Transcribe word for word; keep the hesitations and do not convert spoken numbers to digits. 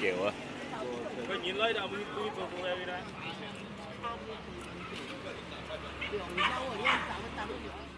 kiểu á. Coi nhìn lấy đâu mình tôi tôi tôi đây đó.